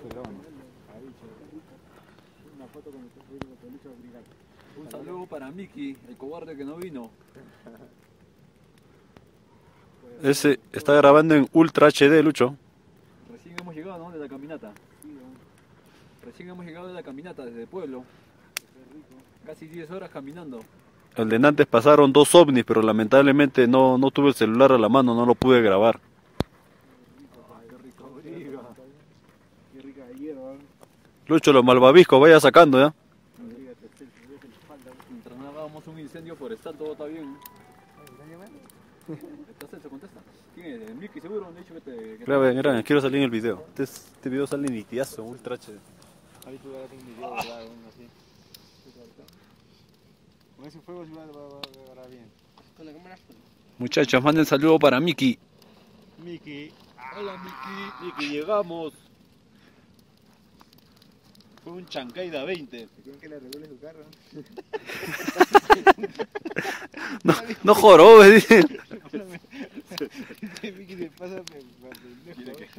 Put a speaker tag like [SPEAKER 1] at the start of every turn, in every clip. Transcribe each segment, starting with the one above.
[SPEAKER 1] estoy grabando. Una foto con Lucho Brigado.
[SPEAKER 2] Un saludo para Miki, el cobarde que no vino.
[SPEAKER 3] Ese está grabando en Ultra HD, Lucho.
[SPEAKER 2] Recién hemos llegado, ¿no? De la caminata.
[SPEAKER 1] Sí, ¿no?
[SPEAKER 2] Recién hemos llegado de la caminata desde el pueblo.
[SPEAKER 1] Qué rico.
[SPEAKER 2] Casi 10 horas caminando.
[SPEAKER 3] El de antes pasaron 2 ovnis, pero lamentablemente no tuve el celular a la mano, no lo pude grabar.
[SPEAKER 2] Qué rico.
[SPEAKER 1] Qué rica de hierba.
[SPEAKER 3] Lucho, los malvaviscos, vaya sacando ya.
[SPEAKER 2] Mientras no hagamos un incendio forestal, todo está bien. ¿Estás Celso? Contesta. ¿Quién es? ¿El Miki seguro? Me han dicho que te...
[SPEAKER 3] Graben, graben, quiero salir en el video. Este video sale nitidazo, Ultra HD.
[SPEAKER 1] Ahí tú agarras un video, ¿verdad? Así. Con ese fuego sí va a agarrar bien. Con la cámara.
[SPEAKER 3] Muchachos, manden saludo para Miki.
[SPEAKER 1] Miki.
[SPEAKER 2] Hola Miki.
[SPEAKER 3] Miki, llegamos. Fue un Chancaida 20.
[SPEAKER 1] ¿Quieren que le regule su carro?
[SPEAKER 3] No jorobes, dice.
[SPEAKER 1] Miki se pasa
[SPEAKER 2] Quiere que...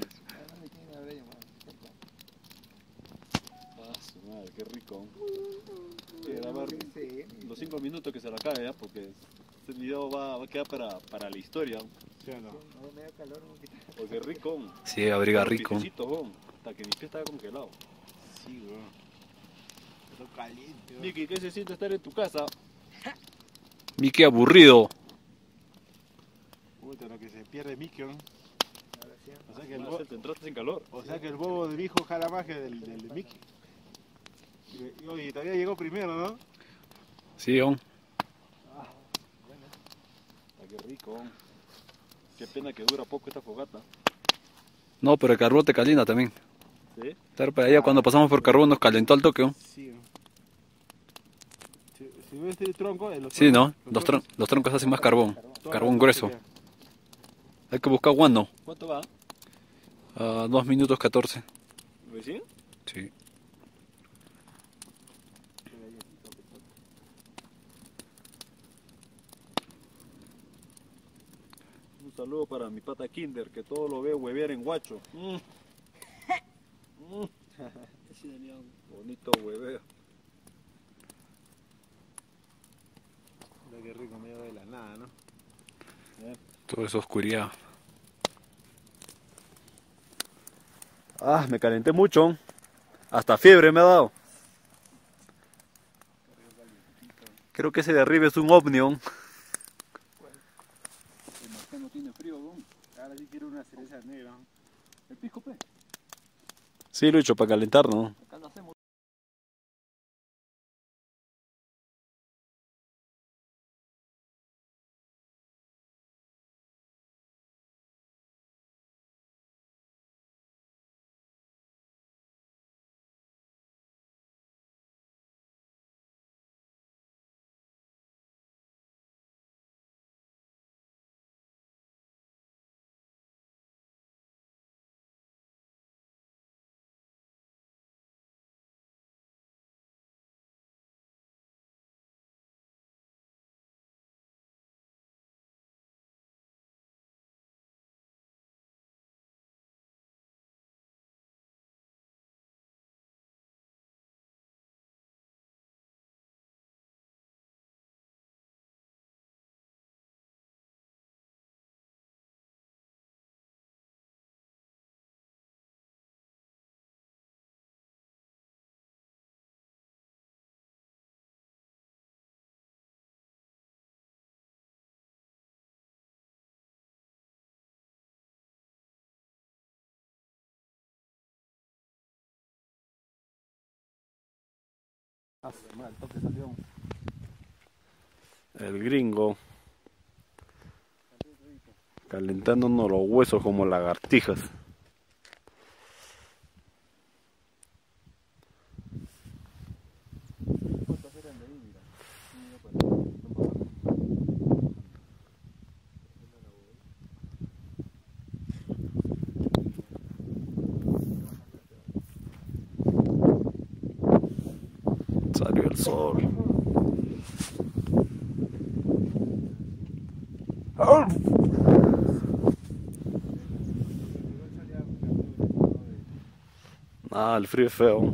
[SPEAKER 2] Ah, su madre, qué rico. Hay que grabar los 5 minutos que se lo acabe ya, porque este video va a quedar para la historia.
[SPEAKER 1] ¿Sí o no? Me da calor,
[SPEAKER 2] Porque rico.
[SPEAKER 3] Sí, abriga rico.
[SPEAKER 2] Hasta que mi pie estaba congelado.
[SPEAKER 1] Sí, bro. Está caliente, bro.
[SPEAKER 2] Miki, ¿qué se siente estar en tu casa?
[SPEAKER 3] Miki aburrido.
[SPEAKER 1] Puta, lo que se pierde Miki, ¿no? O sea que el
[SPEAKER 2] Te entraste sin calor.
[SPEAKER 1] O sea que el bobo de mi hijo jala más que del Mickey. Y oye, todavía llegó primero, ¿no?
[SPEAKER 3] Sí, on.
[SPEAKER 2] Ah, qué rico. Qué pena que dura poco esta fogata.
[SPEAKER 3] No, pero el carbón te calienta también.
[SPEAKER 2] ¿Sí?
[SPEAKER 3] Estar para allá cuando pasamos por carbón nos calentó al toque, ¿no?
[SPEAKER 1] Sí. Si ves el tronco,
[SPEAKER 3] Sí, ¿no? Los troncos hacen más carbón. Carbón grueso. Hay que buscar guano.
[SPEAKER 2] ¿Cuánto va?
[SPEAKER 3] A 2 minutos 14.
[SPEAKER 2] ¿Recién?
[SPEAKER 3] Sí.
[SPEAKER 2] Un saludo para mi pata Kinder, que todo lo ve huevear en guacho. Bonito hueveo.
[SPEAKER 1] Qué rico, medio de la nada, ¿no?
[SPEAKER 3] Todo es oscuridad. Ah, me calenté mucho. Hasta fiebre me ha dado. Creo que ese de arriba es un ovnión.
[SPEAKER 2] El marcano tiene frío, ¿no?
[SPEAKER 1] Ahora sí quiero una cereza negra.
[SPEAKER 2] El pisco, pe.
[SPEAKER 3] Sí, Lucho, para calentar, ¿no?
[SPEAKER 2] Acá lo hacemos.
[SPEAKER 1] El toque salió.
[SPEAKER 3] El gringo. Calentándonos los huesos como lagartijas. Salió el sol. Ah, el frío es feo.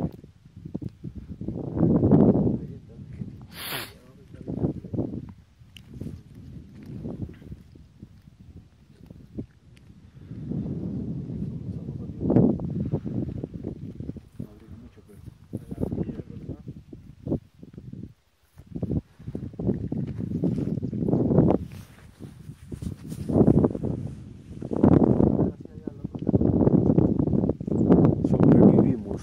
[SPEAKER 3] Sobrevivimos.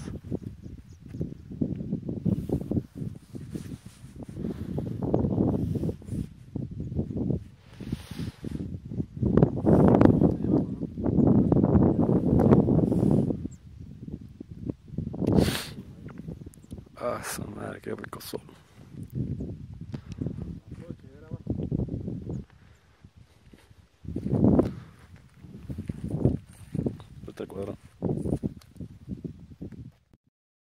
[SPEAKER 3] Ah, esa madre, qué rico sol.